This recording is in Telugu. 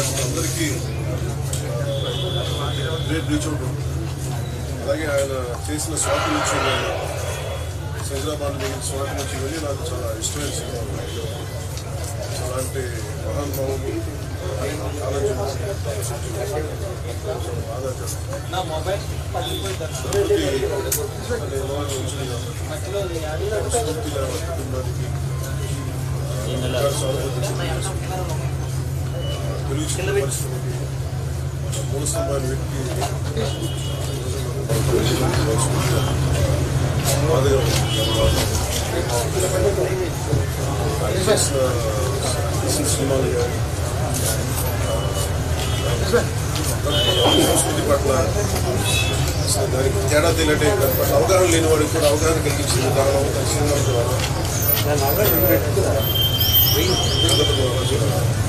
అందరికీ గ్రేట్ రీచ్ అవుట్ ఉంది. అలాగే ఆయన చేసిన స్వాతి నుంచి హైదరాబాద్ స్వాతి నుంచి వెళ్ళి నాకు చాలా ఇష్టమైన సినిమా. అలాంటి మహానుభావులు పరిశ్రమకి మూల స్తంభాల వ్యక్తి సినిమాలు సంస్కృతి పట్ల దానికి తేడా తెలియటే దాని పట్ల అవగాహన లేని వాడికి కూడా అవగాహన కలిగించింది. దాని సినిమా ద్వారా